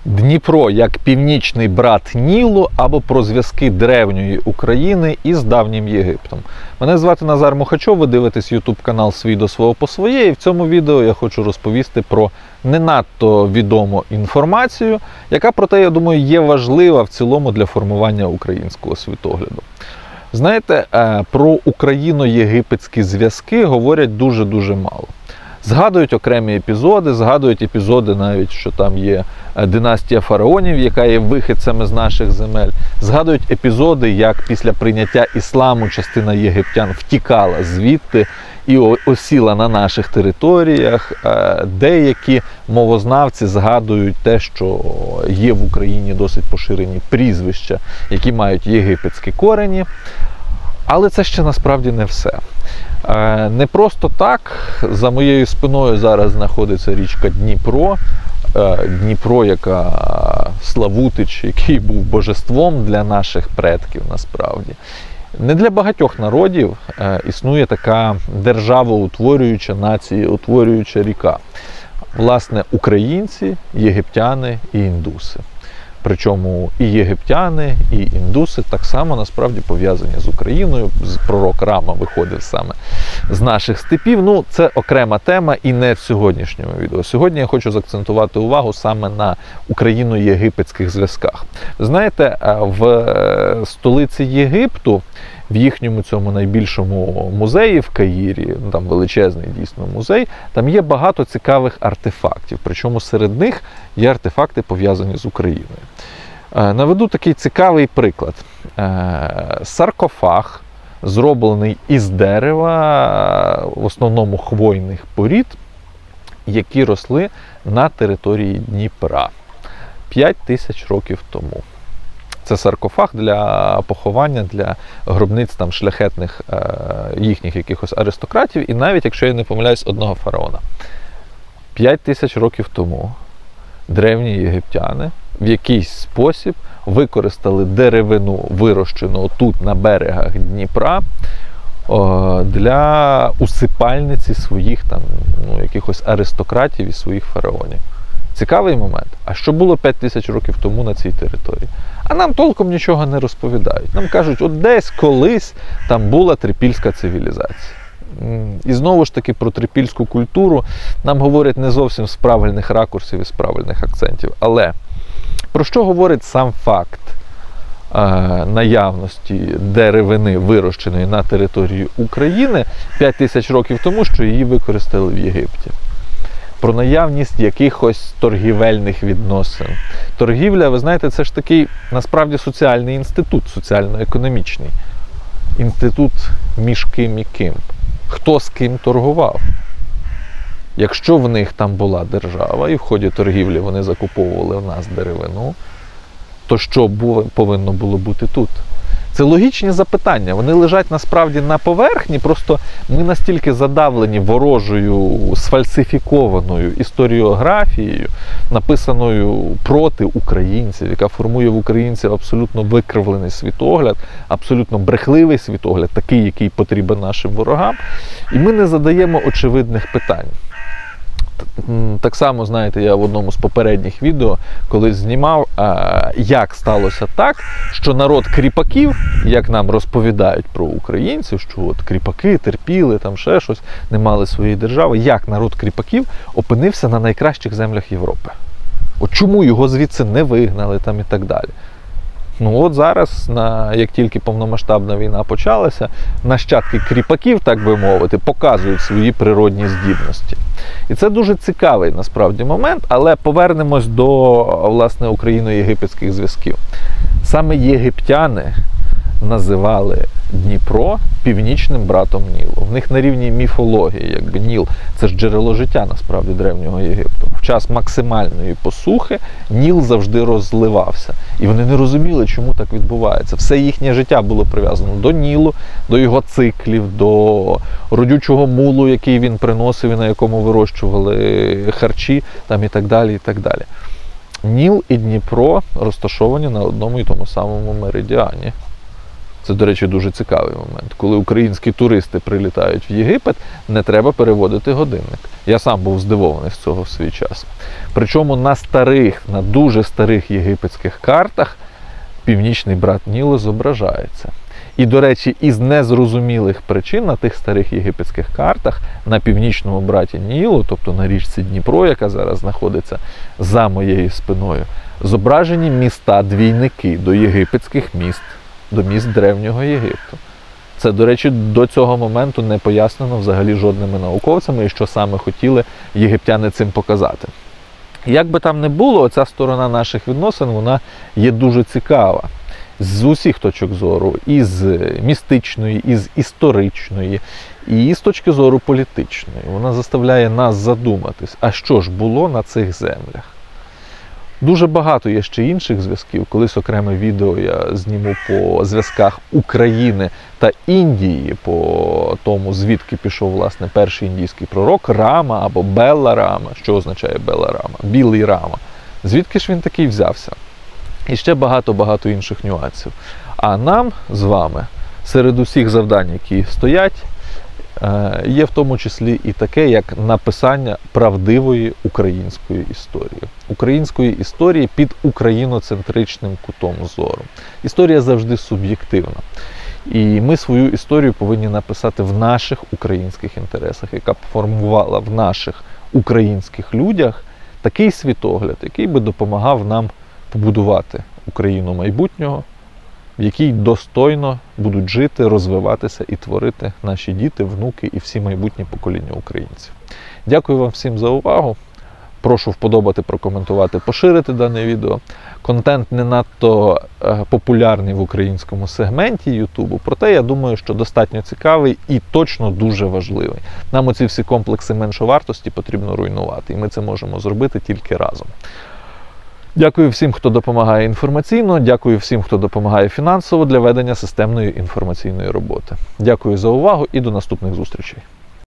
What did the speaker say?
Дніпро як північний брат Нілу або про зв'язки древньої України із давнім Єгиптом. Мене звати Назар Мухачов, ви дивитесь YouTube канал «Свій до свого по своє», і в цьому відео я хочу розповісти про не надто відому інформацію, яка, проте, я думаю, є важлива в цілому для формування українського світогляду. Знаєте, про україно-єгипетські зв'язки говорять дуже-дуже мало. Згадують окремі епізоди, згадують епізоди навіть, що там є династія фараонів, яка є вихідцями з наших земель. Згадують епізоди, як після прийняття ісламу частина єгиптян втікала звідти і осіла на наших територіях. Деякі мовознавці згадують те, що є в Україні досить поширені прізвища, які мають єгипетські корені. Але це ще насправді не все. Не просто так, за моєю спиною зараз знаходиться річка Дніпро. Дніпро, яка Славутич, який був божеством для наших предків насправді. Не для багатьох народів існує така державоутворююча, націєутворююча ріка. Власне, українці, єгиптяни і індуси. Причому і єгиптяни, і індуси так само насправді пов'язані з Україною. Пророк Рама виходив саме з наших степів. Ну, це окрема тема і не в сьогоднішньому відео. Сьогодні я хочу заакцентувати увагу саме на україно-єгипетських зв'язках. Знаєте, в столиці Єгипту, в їхньому цьому найбільшому музеї в Каїрі, там величезний дійсно музей, там є багато цікавих артефактів. Причому серед них є артефакти, пов'язані з Україною. Наведу такий цікавий приклад. Саркофаг, зроблений із дерева, в основному хвойних порід, які росли на території Дніпра 5000 років тому. Це саркофаг для поховання, для гробниць там шляхетних їхніх якихось аристократів, і навіть, якщо я не помиляюсь, одного фараона. 5000 років тому древні єгиптяни в якийсь спосіб використали деревину, вирощену тут на берегах Дніпра, для усипальниці своїх там, якихось аристократів і своїх фараонів. Цікавий момент. А що було 5000 років тому на цій території? А нам толком нічого не розповідають. Нам кажуть, от десь колись там була трипільська цивілізація. І знову ж таки про трипільську культуру нам говорять не зовсім з правильних ракурсів і з правильних акцентів. Але про що говорить сам факт наявності деревини, вирощеної на території України 5000 років тому, що її використали в Єгипті? Про наявність якихось торгівельних відносин. Торгівля, ви знаєте, це ж такий, насправді, соціальний інститут, соціально-економічний. Інститут між ким і ким. Хто з ким торгував. Якщо в них там була держава, і в ході торгівлі вони закуповували в нас деревину, то що повинно було бути тут? Це логічні запитання, вони лежать насправді на поверхні, просто ми настільки задавлені ворожою, сфальсифікованою історіографією, написаною проти українців, яка формує в українців абсолютно викривлений світогляд, абсолютно брехливий світогляд, такий, який потрібен нашим ворогам, і ми не задаємо очевидних питань. Так само, знаєте, я в одному з попередніх відео колись знімав, як сталося так, що народ кріпаків, як нам розповідають про українців, що от кріпаки терпіли, там ще щось, не мали своєї держави, як народ кріпаків опинився на найкращих землях Європи. От чому його звідси не вигнали там і так далі. Ну от зараз, як тільки повномасштабна війна почалася, нащадки кріпаків, так би мовити, показують свої природні здібності. І це дуже цікавий, насправді, момент, але повернемось до, власне, україно-єгипетських зв'язків. Саме єгиптяни називали Дніпро північним братом Нілу. В них на рівні міфології, якби Ніл – це ж джерело життя, насправді, древнього Єгипту. В час максимальної посухи Ніл завжди розливався. І вони не розуміли, чому так відбувається. Все їхнє життя було прив'язано до Нілу, до його циклів, до родючого мулу, який він приносив і на якому вирощували харчі, там і так далі, і так далі. Ніл і Дніпро розташовані на одному і тому самому меридіані. Це, до речі, дуже цікавий момент. Коли українські туристи прилітають в Єгипет, не треба переводити годинник. Я сам був здивований з цього в свій час. Причому на дуже старих єгипетських картах північний брат Нілу зображається. І, до речі, із незрозумілих причин на тих старих єгипетських картах на північному браті Нілу, тобто на річці Дніпро, яка зараз знаходиться за моєю спиною, зображені міста-двійники до єгипетських міст, до міст Древнього Єгипту. Це, до речі, до цього моменту не пояснено взагалі жодними науковцями, і що саме хотіли єгиптяни цим показати. Як би там не було, оця сторона наших відносин, вона є дуже цікава. З усіх точок зору, і з містичної, і з історичної, і з точки зору політичної. Вона заставляє нас задуматись, а що ж було на цих землях. Дуже багато є ще інших зв'язків. Колись окреме відео я зніму по зв'язках України та Індії, по тому, звідки пішов, власне, перший індійський пророк Рама або Белла Рама. Що означає Белла Рама? Білий Рама. Звідки ж він такий взявся? І ще багато-багато інших нюансів. А нам з вами, серед усіх завдань, які стоять, є в тому числі і таке, як написання правдивої української історії. Української історії під україноцентричним кутом зору. Історія завжди суб'єктивна. І ми свою історію повинні написати в наших українських інтересах, яка б формувала в наших українських людях такий світогляд, який би допомагав нам побудувати Україну майбутнього, в якій достойно будуть жити, розвиватися і творити наші діти, внуки і всі майбутні покоління українців. Дякую вам всім за увагу. Прошу вподобати, прокоментувати, поширити дане відео. Контент не надто популярний в українському сегменті Ютубу, проте я думаю, що достатньо цікавий і точно дуже важливий. Нам оці всі комплекси меншовартості потрібно руйнувати, і ми це можемо зробити тільки разом. Дякую всім, хто допомагає інформаційно, дякую всім, хто допомагає фінансово для ведення системної інформаційної роботи. Дякую за увагу і до наступних зустрічей.